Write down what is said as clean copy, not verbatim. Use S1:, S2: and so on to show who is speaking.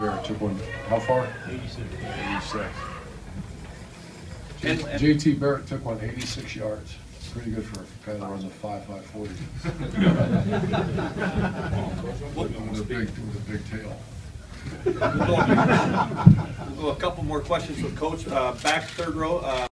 S1: Barrett took one, how far?
S2: 86.
S1: 86. J.T. Barrett took one 86 yards. Pretty good for a guy that runs a 5.40. with a big tail.
S3: We'll go a couple more questions with Coach. Back third row.